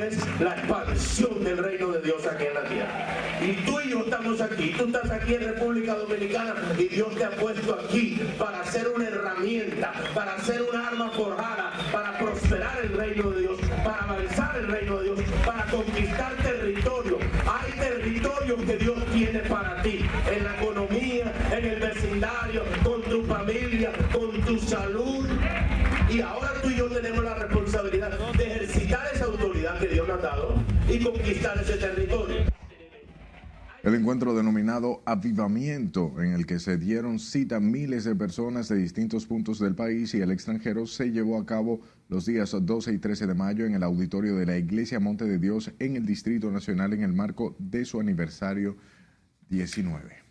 es la expansión del reino de Dios aquí en la tierra. Y tú y yo estamos aquí, tú estás aquí en República Dominicana y Dios te ha puesto aquí para ser una herramienta, para ser un arma forjada, para prosperar el reino de Dios, para avanzar el reino de Dios, para conquistar territorio. Hay territorios que Dios tiene para ti, en la economía, en el vecindario, con tu familia, con tu salud. Y ahora tú y yo tenemos la responsabilidad de ejercitar esa autoridad que Dios nos ha dado y conquistar ese territorio. El encuentro denominado Avivamiento, en el que se dieron cita miles de personas de distintos puntos del país y el extranjero, se llevó a cabo los días 12 y 13 de mayo en el auditorio de la Iglesia Monte de Dios en el Distrito Nacional en el marco de su aniversario 19.